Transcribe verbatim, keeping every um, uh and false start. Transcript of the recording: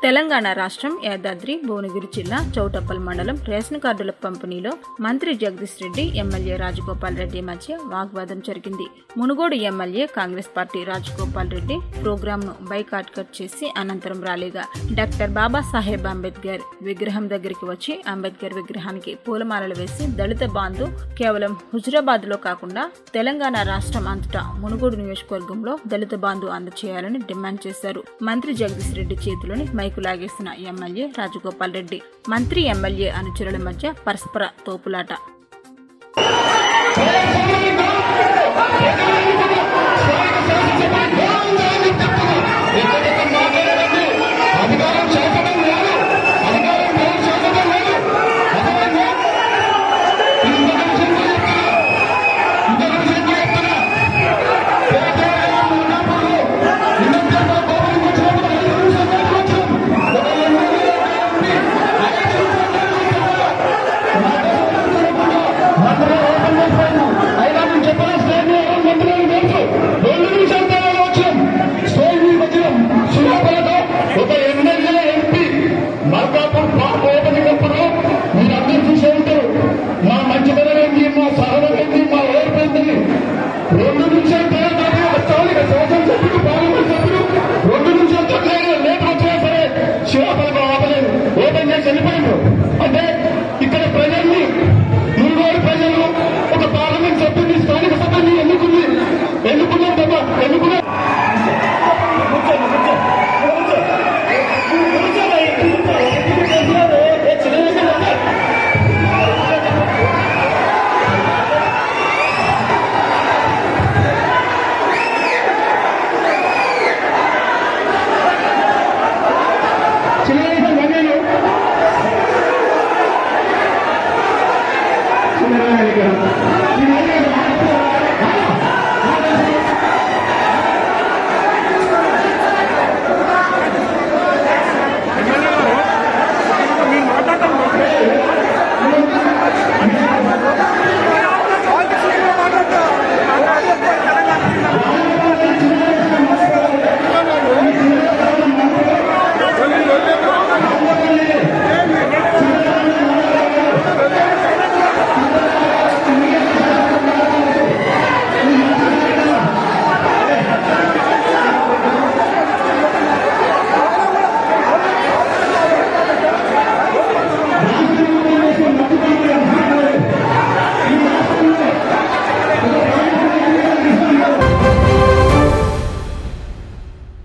తెలంగాణ రాష్ట్రం యాదాద్రి భువనగిరి జిల్లా చౌటప్పల్ మండలం రేషన్ కార్డుల పంపిణీలో మంత్రి జగదీష్ రెడ్డి ఎమ్మెల్యే రాజగోపాల్ రెడ్డి మధ్య వాగ్వాదం జరిగింది. Munugode MLA Congress party Rajagopal Reddy programme ను బైకాట్ కట్ చేసి అనంతరం ర్యాలీగా డాక్టర్ బాబాసాహెబ్ అంబేద్కర్ విగ్రహం దగ్గరికి వచ్చి అంబేద్కర్ విగ్రహానికి పూలమాలలు వేసి దళిత బంధు కేవలం హుజురాబాద్ లో కాకుండా తెలంగాణ రాష్ట్రం అంతటా మునుగోడు నియోజకవర్గంలో దళిత బంధు అందజేయాలని డిమాండ్ చేశారు. మంత్రి జగదీష్ రెడ్డి చేతిలోని మైకు లాగేసిన ఎమ్మెల్యే రాజగోపాల్ రెడ్డి మంత్రి ఎమ్మెల్యే అనుచరుల మధ్య పరస్పర తోపులాట.